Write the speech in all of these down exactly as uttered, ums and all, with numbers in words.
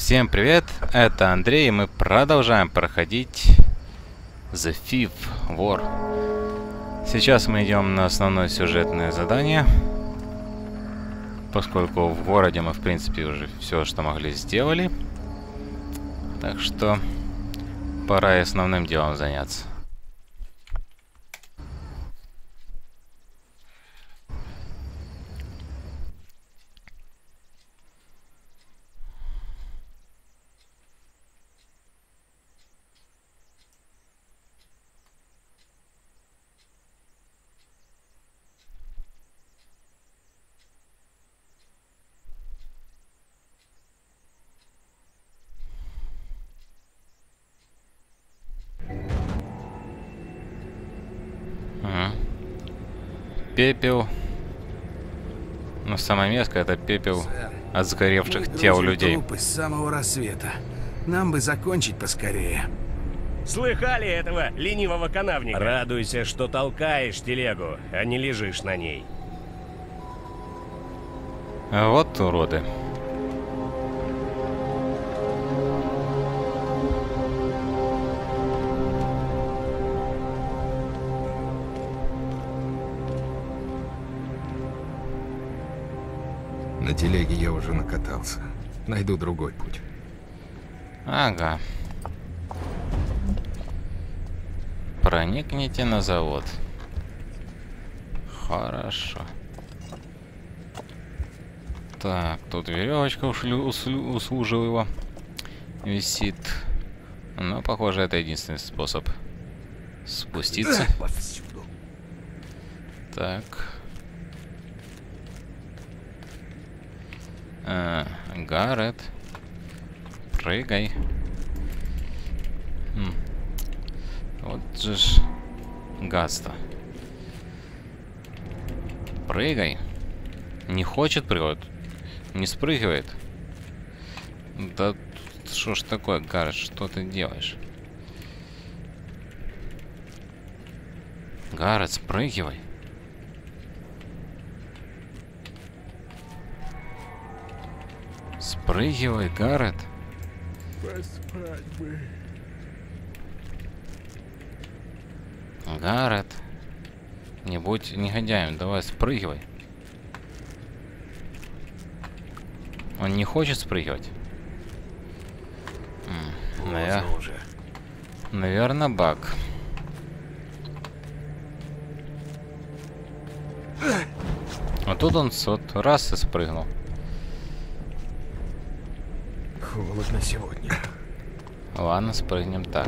Всем привет, это Андрей, и мы продолжаем проходить The Thief War. Сейчас мы идем на основное сюжетное задание, поскольку в городе мы в принципе уже все, что могли, сделали. Так что пора и основным делом заняться. Пепел. Ну, самое мерзкое — это пепел Сэр, от сгоревших мы тел грузим людей. трупы с самого рассвета. Нам бы закончить поскорее. Слыхали этого ленивого канавника? Радуйся, что толкаешь телегу, а не лежишь на ней. Вот уроды. На телеге я уже накатался. Найду другой путь. Ага. Проникните на завод. Хорошо. Так, тут веревочка услуживала висит. Но, похоже, это единственный способ спуститься. Так. А, Гаррет. Прыгай. Хм. Вот же ж гадство. Прыгай. Не хочет прыгать. Не спрыгивает. Да что ж такое, Гаррет, что ты делаешь? Гаррет, спрыгивай. Спрыгивай, Гаррет. Гаррет. Не будь негодяем, давай спрыгивай. Он не хочет спрыгивать. Навер... Наверное, баг. А тут он вот раз и спрыгнул. Холодно сегодня. Ладно, спрыгнем так.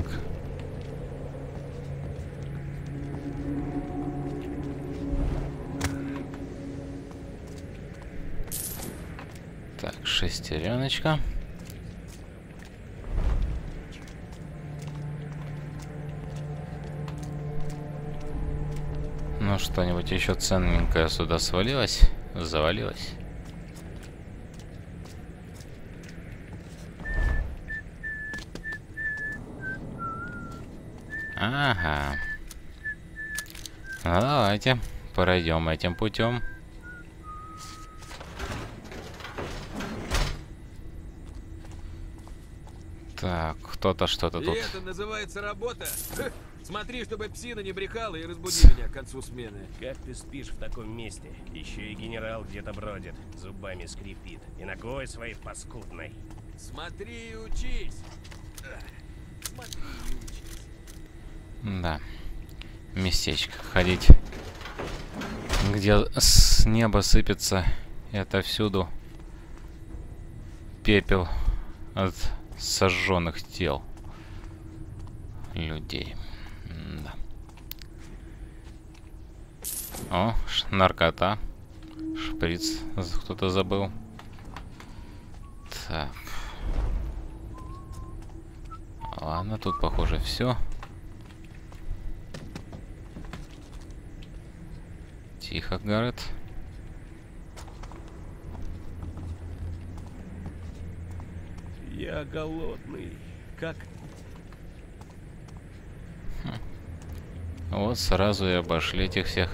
Так, шестереночка. Ну, что-нибудь еще ценненькое сюда свалилось? Завалилось? Ага. Ну, давайте пройдем этим путем. Так, кто-то что-то тут. И это называется работа? Смотри, чтобы псина не брехала и разбуди меня к концу смены. Как ты спишь в таком месте? Еще и генерал где-то бродит, зубами скрипит и ногой своей паскудной. Смотри и учись. Смотри и учись. Да. Местечко ходить, где с неба сыпется и отовсюду пепел от сожженных тел людей. Да. О, наркота. Шприц кто-то забыл. Так. Ладно, тут похоже все. Тихо, Гаррет. Я голодный. Как? Вот сразу и обошли этих всех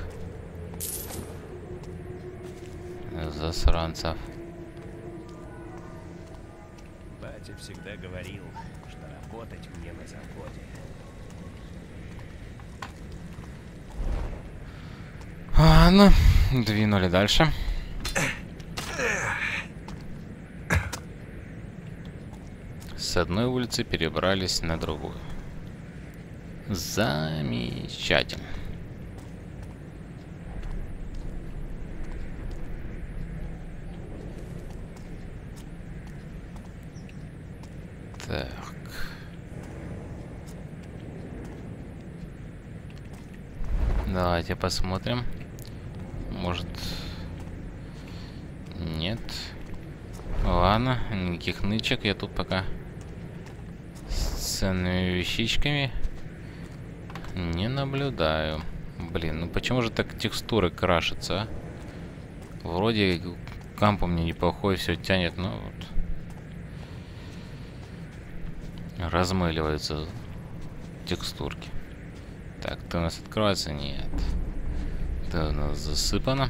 засранцев. Ты всегда говорил, что работать мне на заводе. Ладно, двинули дальше. С одной улицы перебрались на другую. Замечательно. Так. Давайте посмотрим. Может... Нет. Ладно, никаких нычек. Я тут пока с ценными вещичками не наблюдаю. Блин, ну почему же так текстуры крашатся, а? Вроде камп у меня неплохой, все тянет, но вот размыливаются текстурки. Так, ты у нас открывается? Нет. Это у нас засыпано.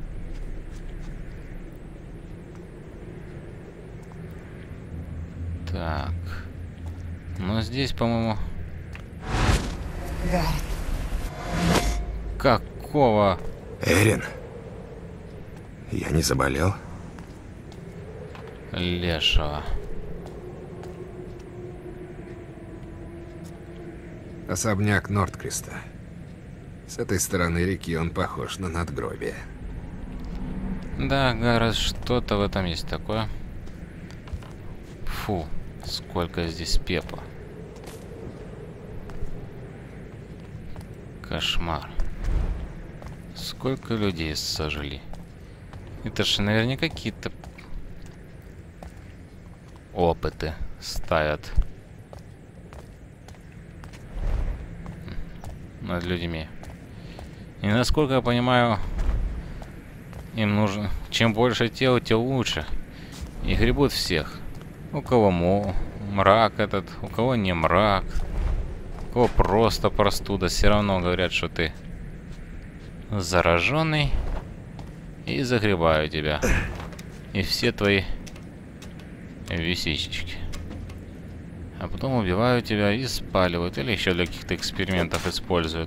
Так. Но здесь, по-моему... Какого? Эрин, я не заболел? Лешего. Особняк Нордкреста. С этой стороны реки он похож на надгробие. Да, Гаррет, что-то в этом есть такое. Фу, сколько здесь пепла. Кошмар. Сколько людей сожгли. Это же наверняка какие-то опыты ставят над людьми. И насколько я понимаю, им нужно... Чем больше тел, тем лучше. И гребут всех. У кого мо... мрак этот, у кого не мрак. У кого просто простуда. Все равно говорят, что ты зараженный. И загребаю тебя. И все твои висичечки. А потом убивают тебя и спаливают. Или еще для каких-то экспериментов используют.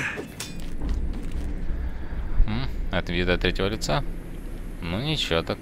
М? От вида третьего лица. Ну ничего так.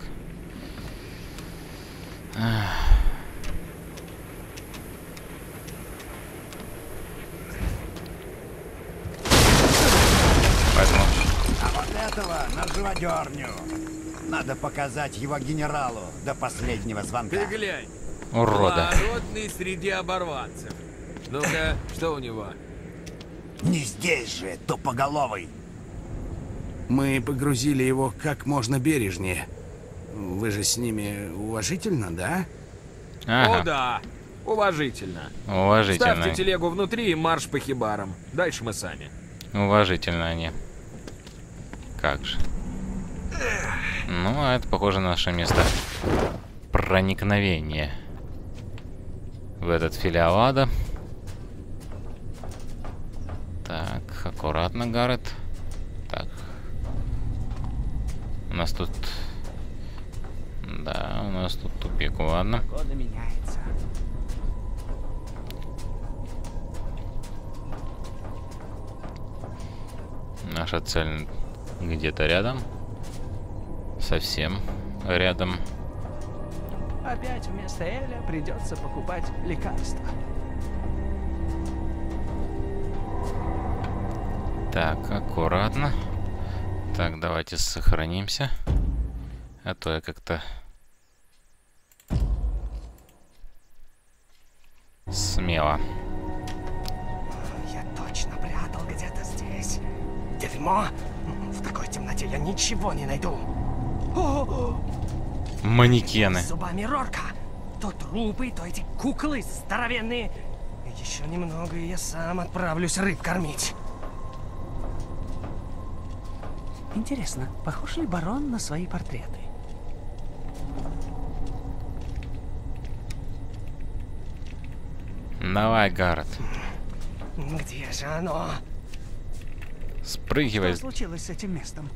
Поэтому... А вот этого на живодерню. Надо показать его генералу до последнего звонка. Ты глянь. Урода. Народный среди оборванцев. Ну-ка, что у него? Не здесь же, тупоголовый. Мы погрузили его как можно бережнее. Вы же с ними уважительно, да? Ага. О да, уважительно. Уважительно. Ставьте телегу внутри и марш по хибарам. Дальше мы сами. Уважительно они. Как же. Ну, а это похоже на наше место проникновения в этот филиал ада. Так, аккуратно, Гаррет. Так. У нас тут... Да, у нас тут тупик, ладно. Погода меняется. Наша цель где-то рядом. Совсем рядом. Опять вместо Эля придется покупать лекарства. Так, аккуратно. Так, давайте сохранимся. А то я как-то... смело. Я точно прятал где-то здесь. Дерьмо! В такой темноте я ничего не найду. О, Манекены. с зубами Рорка. То трупы, то эти куклы здоровенные. Еще немного, и я сам отправлюсь рыб кормить. Интересно, похож ли барон на свои портреты? Давай, Гаррет. Где же оно? Спрыгивай. Что случилось с этим местом?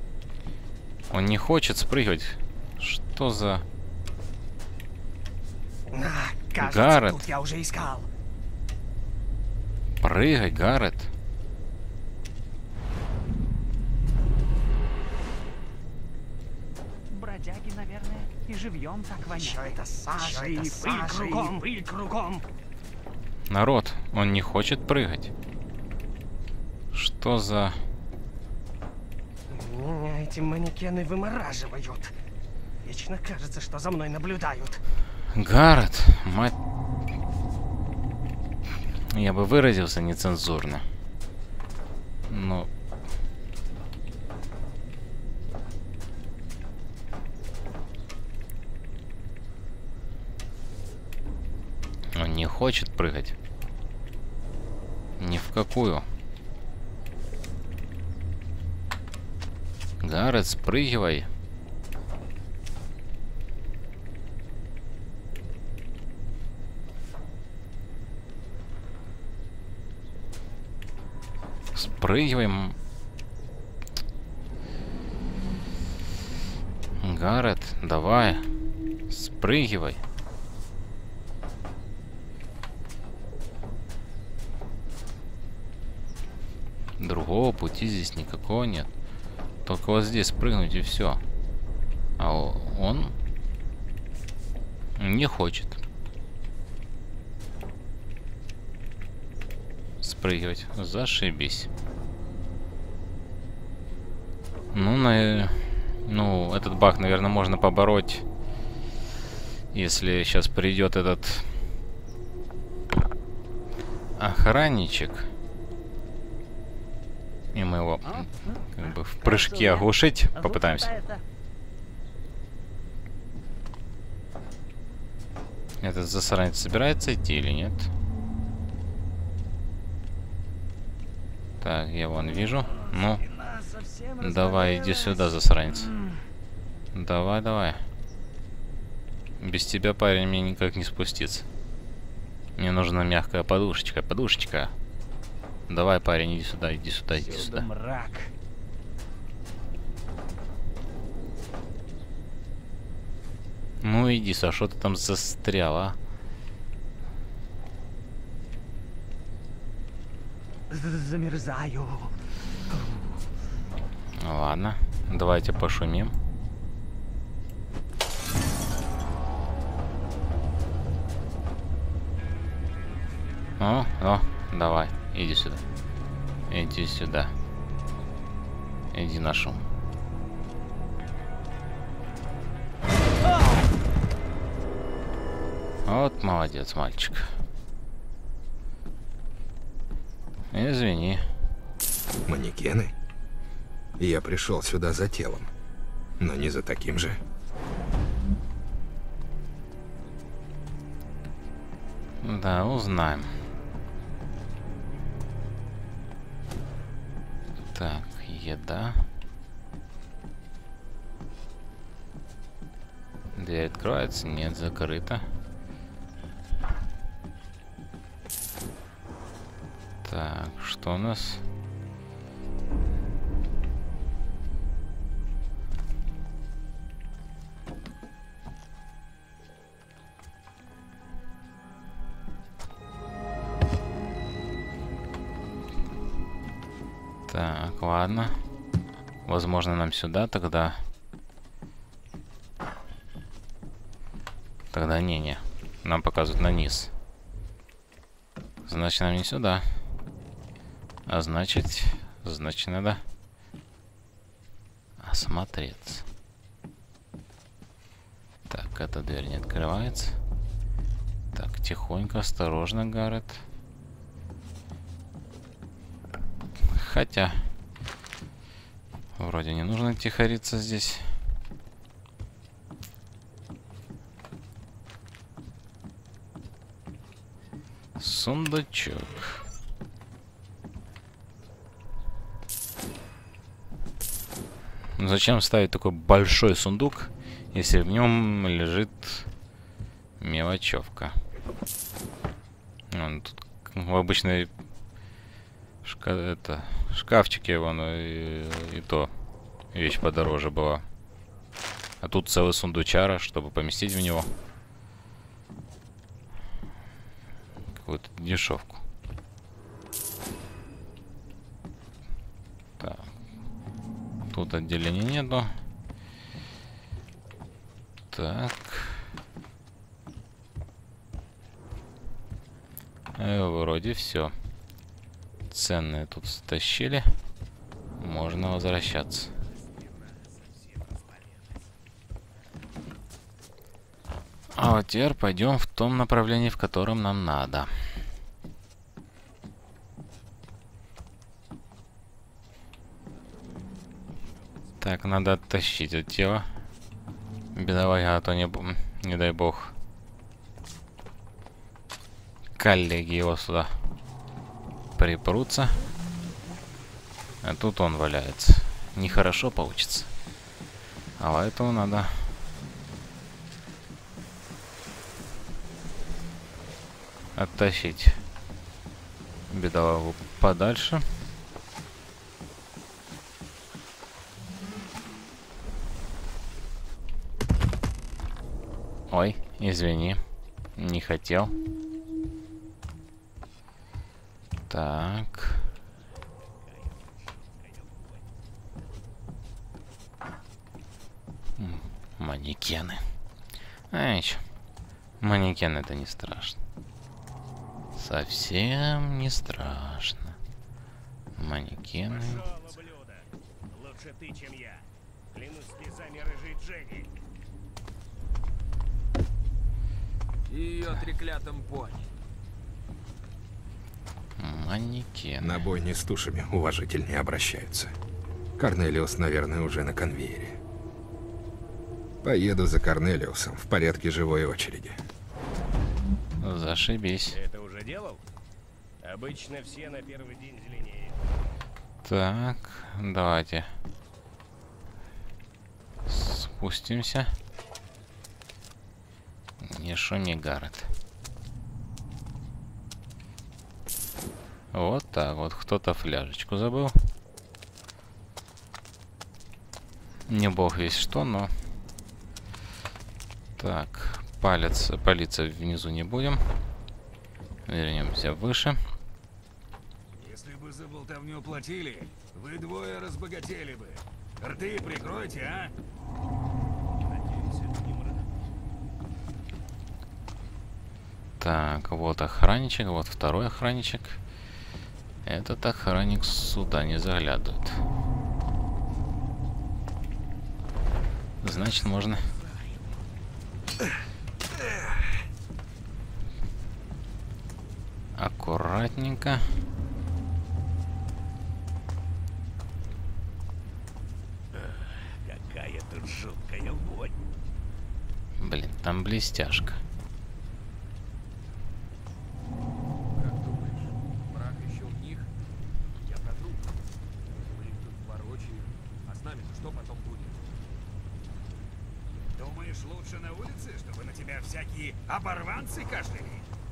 Он не хочет спрыгивать. Что за... А, кажется, Гаррет. тут я уже искал. Прыгай, Гаррет. Бродяги, наверное, и живьем так Еще воняет. это сажа, и пыль пыль кругом, пыль кругом. Народ, он не хочет прыгать. Что за... Меня эти манекены вымораживают. Вечно кажется, что за мной наблюдают. Гаррет, мать... Я бы выразился нецензурно. Но... Он не хочет прыгать. Ни в какую. Гаррет, спрыгивай. Спрыгиваем. Гаррет, давай. Спрыгивай. Другого пути здесь никакого нет. Только вот здесь спрыгнуть и все. А он не хочет спрыгивать. Зашибись. Ну, на... ну, этот баг, наверное, можно побороть, если сейчас придет этот охранничек. И мы его как бы в прыжке оглушить попытаемся. Этот засранец собирается идти или нет? Так, я вон вижу. Ну, давай, иди сюда, засранец. Давай, давай. Без тебя, парень, мне никак не спуститься. Мне нужна мягкая подушечка, подушечка. Давай, парень, иди сюда, иди сюда, иди сюда. Мрак. Ну иди, Саш, что ты там застрял, а? Замерзаю. Ладно, давайте пошумим. О, о, давай. Иди сюда. Иди сюда. Иди на шум. Вот молодец, мальчик. Извини. Манекены? Я пришел сюда за телом, но не за таким же. Да, узнаем. Так, еда. Дверь откроется? Нет, закрыта. Так, что у нас? Так, ладно. Возможно, нам сюда тогда. Тогда не-не. Нам показывают на низ. Значит, нам не сюда. А значит, значит, надо осмотреться. Так, эта дверь не открывается. Так, тихонько, осторожно, Гаррет. Хотя, вроде не нужно тихориться здесь. Сундучок. Зачем ставить такой большой сундук, если в нем лежит мелочевка? Вон тут в обычной шка это, шкафчике вон и, и то вещь подороже была. А тут целый сундучара, чтобы поместить в него. какую-то дешевку. Так. Тут отделения нету. Так. Э, вроде все. Ценные тут стащили. Можно возвращаться. А вот теперь пойдем в том направлении, в котором нам надо. Так, надо оттащить это тело. Бедовая, а то не, не дай бог. Коллеги его сюда припрутся. А тут он валяется. Нехорошо получится. А поэтому надо... оттащить бедолагу подальше. Ой, извини, не хотел. Так. М, манекены. А, еще. Манекен это не страшно. Совсем не страшно. Манекены. Пошел, ублюдок. Лучше ты, чем я. Клянусь слезами рыжей Дженни. И ее треклятым пони. Манекен. На бойне с тушами уважительнее обращаются. Корнелиус, наверное, уже на конвейере. Поеду за Корнелиусом в порядке живой очереди. Зашибись. Ты это уже делал? Обычно все на первый день зеленеют. Так, давайте спустимся. Не шуми, Гаррет. Вот так вот. Кто-то фляжечку забыл. Не бог весь что, но... Так, палец, палиться внизу не будем. Вернемся выше. Если бы за болтовню платили, вы двое разбогатели бы. Рты прикройте, а? Надеюсь, это не мрак. Так, вот охранничек, вот второй охранничек. Этот охранник сюда не заглядывает. Значит, можно... Аккуратненько. Какая тут жуткая вонь. Блин, там блестяшка. Как думаешь, мрак еще у них? Я про труп. Мы их тут ворочаем. А с нами-то что потом будет? Думаешь, лучше на улице, чтобы на тебя всякие оборванцы кашляли?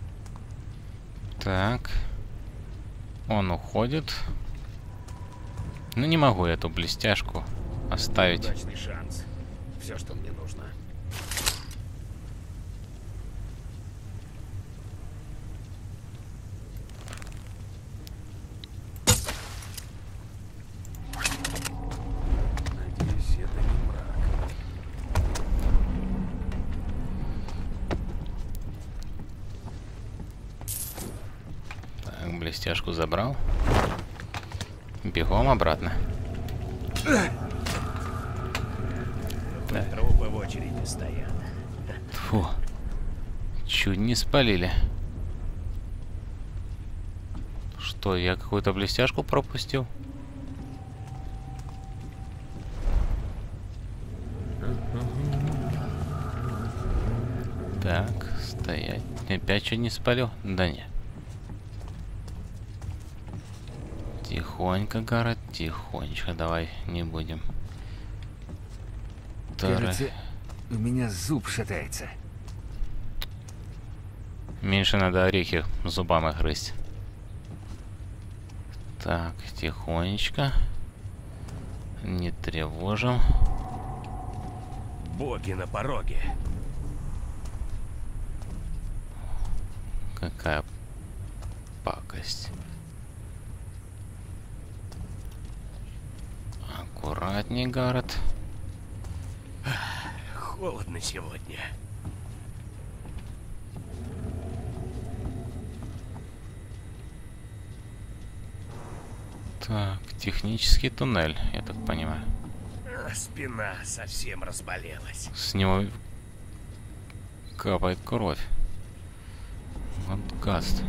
Так. Он уходит. Ну, не могу я эту блестяшку оставить. Удачный шанс. Все, что мне нужно. Надеюсь, это не мрак. Так, блестяшку забрал. Бегом обратно. Так. Трупы в очереди стоят. Фу. Чуть не спалили. Что, я какую-то блестяшку пропустил? Так, стоять. Опять чуть не спалил? Да нет. Тихонько, Гаррет, тихонечко. Давай, не будем. Кажется, у меня зуб шатается. Меньше надо орехи зубами грызть. Так, тихонечко. Не тревожим. Боги на пороге. Какая пакость. Аккуратней, Гаррет. Холодно сегодня. Так, технический туннель, я так понимаю. А, спина совсем разболелась. С него капает кровь. Вот гаст.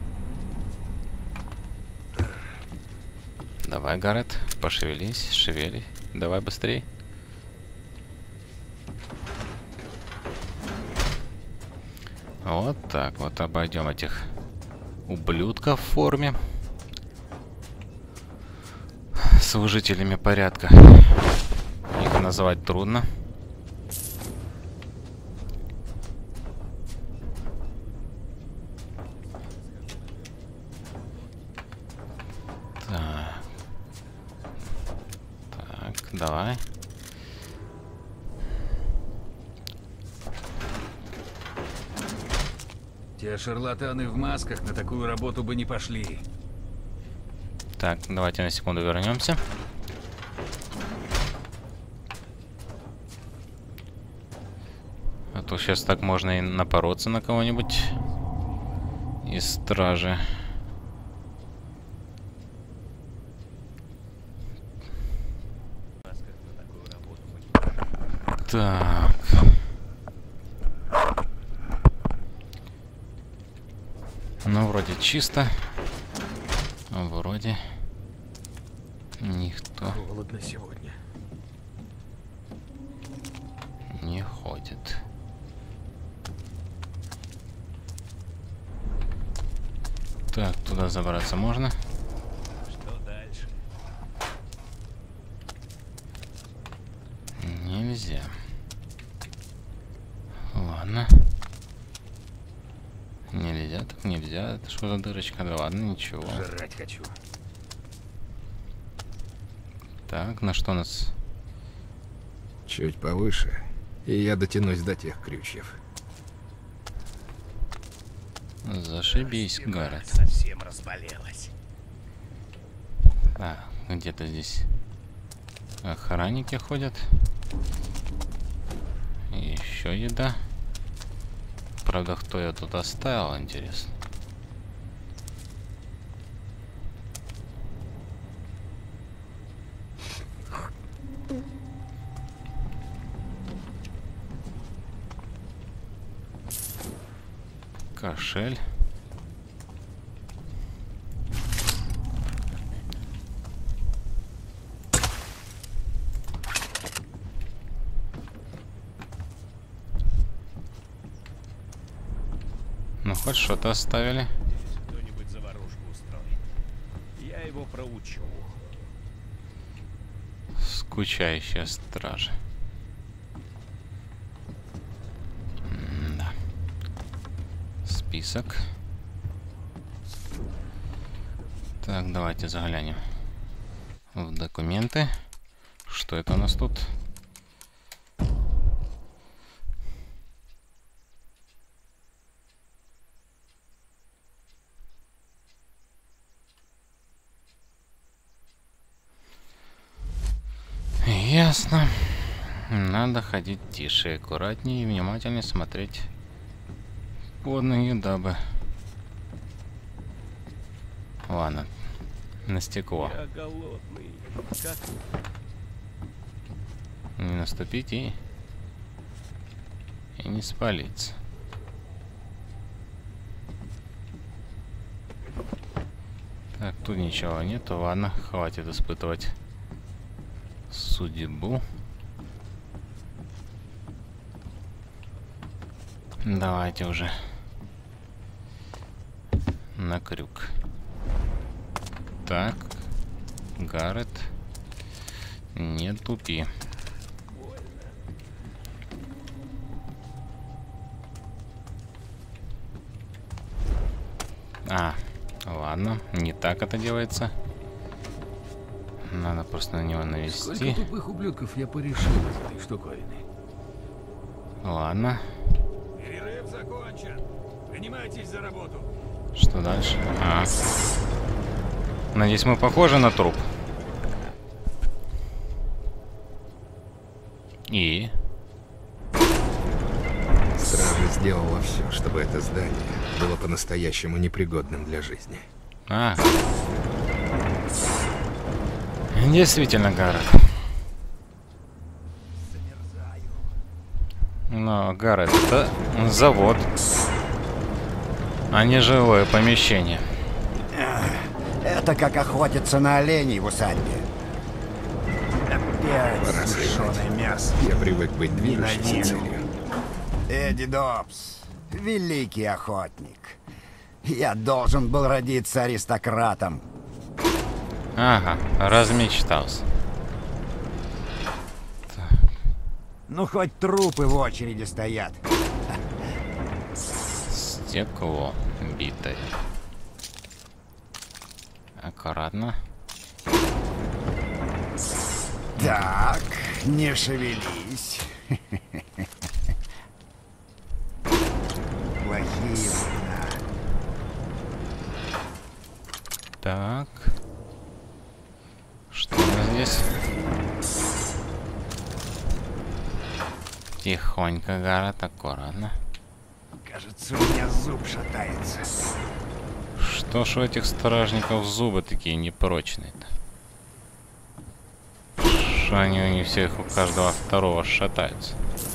Давай, Гаррет, пошевелись, шевели. Давай быстрей. Вот так вот обойдем этих ублюдков в форме. Служителями порядка. Их назвать трудно. Так. Так, давай. Те шарлатаны в масках на такую работу бы не пошли. Так, давайте на секунду вернемся. А то сейчас так можно и напороться на кого-нибудь из стражи. Так. Ну, вроде чисто. Вроде никто Холодно сегодня. не ходит. Так, туда забраться можно? Что дальше? Нельзя. Ладно. Нельзя, так нельзя. Это что за дырочка? Да ладно, ничего. Жрать хочу. Так, на что нас? Чуть повыше, и я дотянусь до тех крючьев. Зашибись, Спина Гаррет. совсем разболелась. А, где-то здесь охранники ходят. Еще еда. Правда, кто ее тут оставил, интересно. Кошель. Ну, хоть что-то оставили. Кто-нибудь заварушку устроит. Я его проучу. Скучающая стража. М-да. Список. Так, давайте заглянем в документы. Что это у нас тут? Ясно. Надо ходить тише, аккуратнее и внимательнее смотреть под ноги, дабы... Ладно, на стекло. Я голодный. Как Не наступить и... и не спалиться. Так, тут ничего нету, ладно, хватит испытывать судьбу. Давайте уже на крюк. Так, Гаррет, не тупи. А, ладно, не так это делается. Надо просто на него навести. Сколько тупых ублюдков я порешил из этой штуковины. Ладно. Перерыв закончен. Принимайтесь за работу. Что дальше? А. Надеюсь, мы похожи на труп. И... Стража сделала все, чтобы это здание было по-настоящему непригодным для жизни. А. Действительно, Гаррет. Но, Гаррет, это завод, а не жилое помещение. Это как охотиться на оленей в усадьбе. Пора Опять сливать. сушеное мясо. Я привык быть движущейся Ненавижу. целью. Эдди Добс, великий охотник. Я должен был родиться аристократом. Ага, размечтался. Ну, хоть трупы в очереди стоят. Стекло битое. Аккуратно. Так, не шевелись. Плохие времена. Так. Что у нас здесь? Тихонько, Гаррет, аккуратно. Кажется, у меня зуб шатается. Что ж у этих стражников зубы такие непрочные-то? Что они у них всех, у каждого второго шатаются?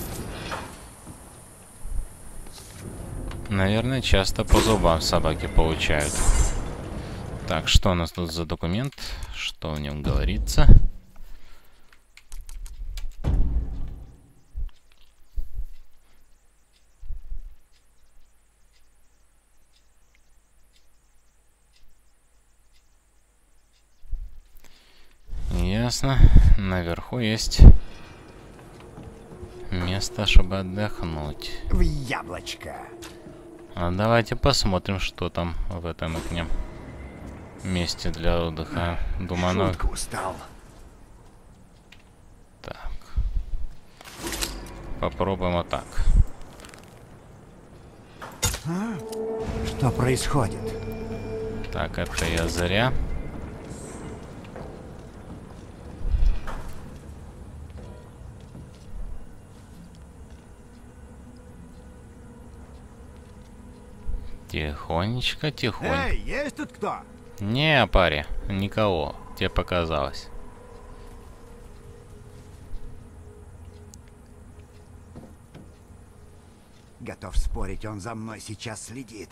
Наверное, часто по зубам собаки получают. Так, что у нас тут за документ? Что в нем говорится? Ясно. Наверху есть место, чтобы отдохнуть. В яблочко. А давайте посмотрим, что там в этом окне. Месте для отдыха. Думаю, оно... Жутко устал. Так. Попробуем вот так. А? Что происходит? Так, это я зря. Тихонечко, тихонько. Эй, есть тут кто? Не, паре, никого. Тебе показалось. Готов спорить, он за мной сейчас следит.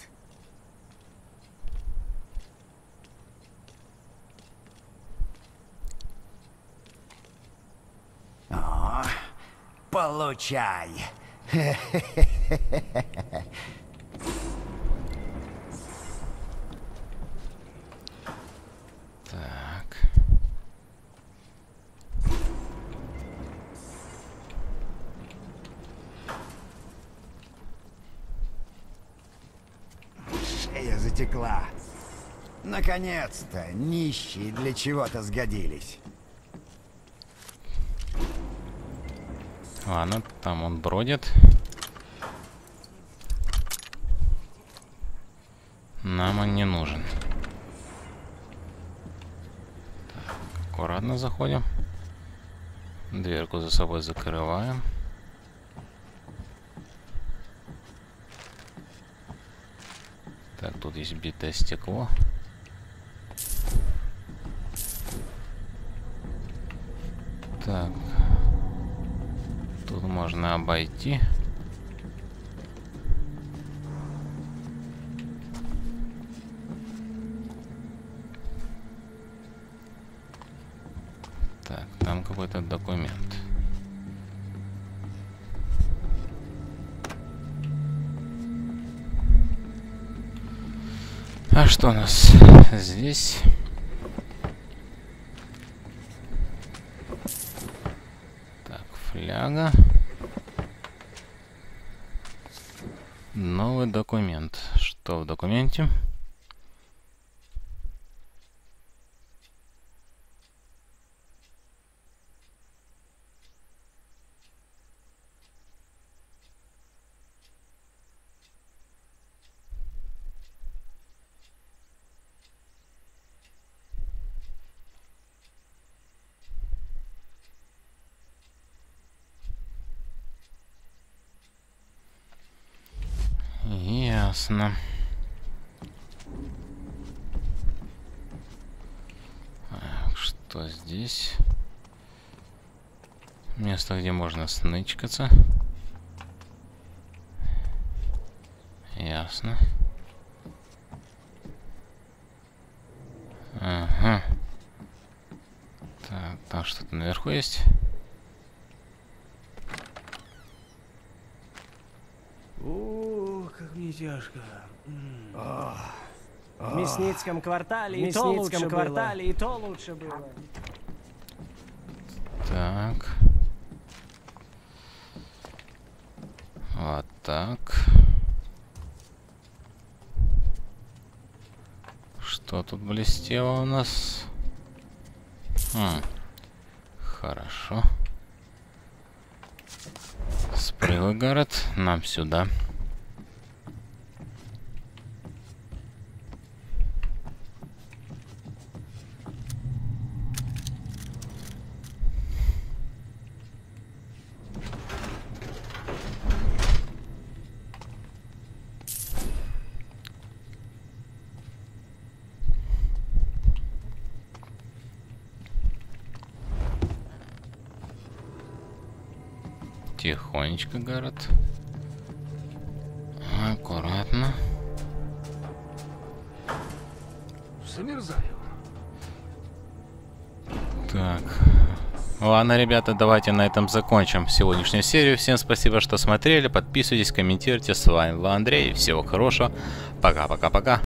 О, получай. Так. Шея затекла. Наконец-то нищие для чего-то сгодились. Ладно, там он бродит. Нам он не нужен. Так, аккуратно заходим. Дверку за собой закрываем. Так, тут есть битое стекло. Так. Тут можно обойти. Так, там какой-то документ. А что у нас здесь? Так, фляга. Новый документ. Что в документе? Ясно. Так, что здесь? Место, где можно снычкаться. Ясно. Ага. Так, там что-то наверху есть. О, как мне тяжко. В Мясницком квартале, В и то Мясницком лучше квартале, было. И то лучше было. Так. Вот так. Что тут блестело у нас? Хм. Хорошо. Спрыгивай, город, нам сюда. Тихонечко, город. Аккуратно. Замерзаю. Так. Ладно, ребята, давайте на этом закончим сегодняшнюю серию. Всем спасибо, что смотрели. Подписывайтесь, комментируйте. С вами был Андрей. Всего хорошего. Пока-пока-пока.